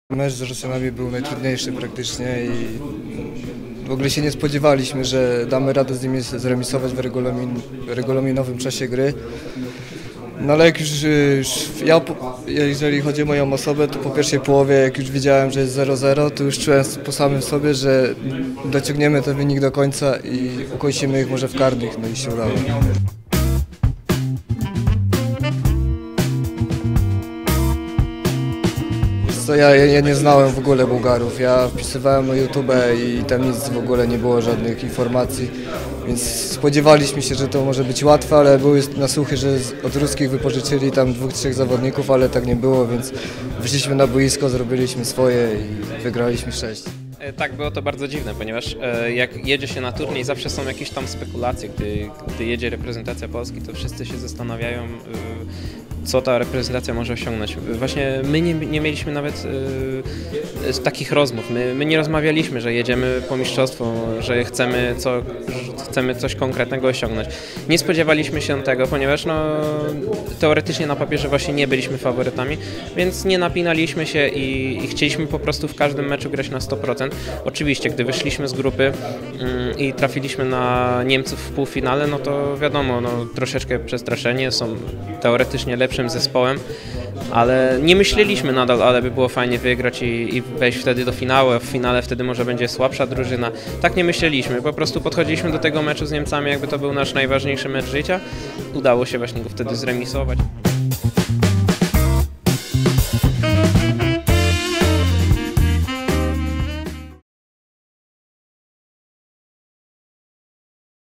Mecz z Rosjanami był najtrudniejszy praktycznie i w ogóle się nie spodziewaliśmy, że damy radę z nimi zremisować w regulaminowym czasie gry. No ale jak już jeżeli chodzi o moją osobę, to po pierwszej połowie, jak już widziałem, że jest 0-0, to już czułem po samym sobie, że dociągniemy ten wynik do końca i ukończymy ich może w karnych, no i się udało. Ja nie znałem w ogóle Bułgarów, ja wpisywałem na YouTube i tam nic w ogóle nie było, żadnych informacji, więc spodziewaliśmy się, że to może być łatwe, ale były nasłuchy, że od ruskich wypożyczyli tam 2-3 zawodników, ale tak nie było, więc wyszliśmy na boisko, zrobiliśmy swoje i wygraliśmy 6. Tak, było to bardzo dziwne, ponieważ jak jedzie się na turniej, zawsze są jakieś tam spekulacje. Gdy jedzie reprezentacja Polski, to wszyscy się zastanawiają, co ta reprezentacja może osiągnąć. Właśnie my nie mieliśmy nawet takich rozmów. My nie rozmawialiśmy, że jedziemy po mistrzostwo, że chcemy coś konkretnego osiągnąć. Nie spodziewaliśmy się tego, ponieważ teoretycznie na papierze właśnie nie byliśmy faworytami, więc nie napinaliśmy się i chcieliśmy po prostu w każdym meczu grać na 100%. Oczywiście, gdy wyszliśmy z grupy i trafiliśmy na Niemców w półfinale, no to wiadomo, troszeczkę przestraszenie, są teoretycznie lepszym zespołem, ale nie myśleliśmy nadal, ale by było fajnie wygrać i wejść wtedy do finału, a w finale wtedy może będzie słabsza drużyna. Tak nie myśleliśmy, po prostu podchodziliśmy do tego meczu z Niemcami, jakby to był nasz najważniejszy mecz życia. Udało się właśnie go wtedy zremisować.